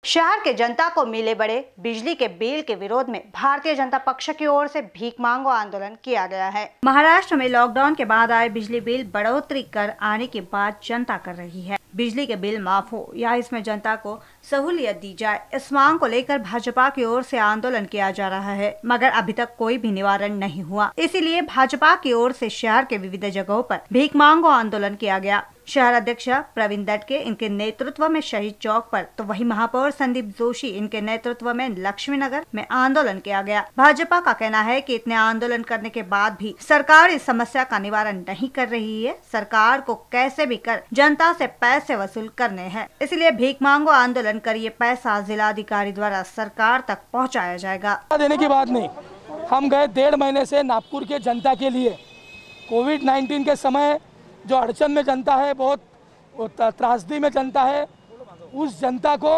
शहर के जनता को मिले बड़े बिजली के बिल के विरोध में भारतीय जनता पक्ष की ओर से भीख मांगो आंदोलन किया गया है। महाराष्ट्र में लॉकडाउन के बाद आए बिजली बिल बढ़ोतरी कर आने की बात जनता कर रही है। बिजली के बिल माफ हो या इसमें जनता को सहूलियत दी जाए, इस मांग को लेकर भाजपा की ओर से आंदोलन किया जा रहा है, मगर अभी तक कोई भी निवारण नहीं हुआ। इसीलिए भाजपा की ओर से शहर के विविध जगहों पर भीख मांगो आंदोलन किया गया। शहर अध्यक्ष प्रवीण दटके इनके नेतृत्व में शहीद चौक पर, तो वही महापौर संदीप जोशी इनके नेतृत्व में लक्ष्मी नगर में आंदोलन किया गया। भाजपा का कहना है कि इतने आंदोलन करने के बाद भी सरकार इस समस्या का निवारण नहीं कर रही है। सरकार को कैसे भी कर जनता से पैसे वसूल करने हैं, इसलिए भीख मांगो आंदोलन कर ये पैसा जिलाधिकारी द्वारा सरकार तक पहुँचाया जाएगा। देने की बात नहीं, हम गए 1.5 महीने से नागपुर के जनता के लिए कोविड-19 के समय जो अड़चन में जनता है, बहुत त्रासदी में जनता है, उस जनता को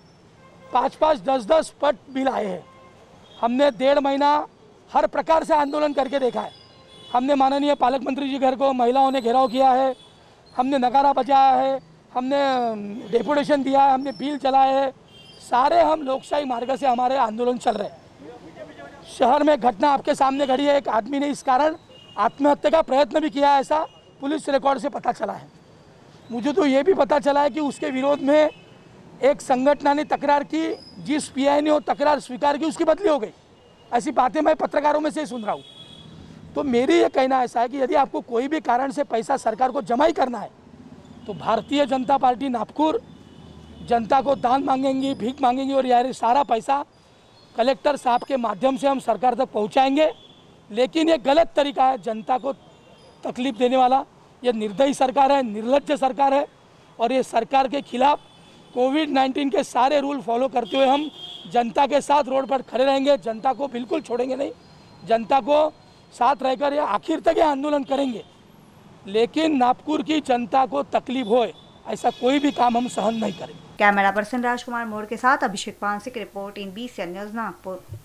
5-5, 10-10 पट बिल आए हैं। हमने 1.5 महीना हर प्रकार से आंदोलन करके देखा है। हमने माननीय पालक मंत्री जी घर को महिलाओं ने घेराव किया है, हमने नगारा बजाया है, हमने डेपुटेशन दिया है, हमने बिल चलाए हैं। सारे हम लोकशाही मार्ग से हमारे आंदोलन चल रहे हैं। शहर में घटना आपके सामने घड़ी है। एक आदमी ने इस कारण आत्महत्या का प्रयत्न भी किया, ऐसा पुलिस रिकॉर्ड से पता चला है। मुझे तो ये भी पता चला है कि उसके विरोध में एक संगठन ने तकरार की, जिस पीआई ने वो तकरार स्वीकार की उसकी बदली हो गई। ऐसी बातें मैं पत्रकारों में से सुन रहा हूँ। तो मेरी ये कहना ऐसा है कि यदि आपको कोई भी कारण से पैसा सरकार को जमा ही करना है तो भारतीय जनता पार्टी नागपुर जनता को दान मांगेंगी, भीख मांगेंगी, और यार सारा पैसा कलेक्टर साहब के माध्यम से हम सरकार तक पहुँचाएंगे। लेकिन ये गलत तरीका है, जनता को तकलीफ देने वाला। ये निर्दयी सरकार है, निर्लज्ज सरकार है, और ये सरकार के खिलाफ कोविड-19 के सारे रूल फॉलो करते हुए हम जनता के साथ रोड पर खड़े रहेंगे। जनता को बिल्कुल छोड़ेंगे नहीं, जनता को साथ रहकर ये आखिर तक ये आंदोलन करेंगे। लेकिन नागपुर की जनता को तकलीफ होए ऐसा कोई भी काम हम सहन नहीं करेंगे। कैमरा पर्सन राजकुमार मोड़ के साथ अभिषेक पांसे की report in BCN news Nagpur.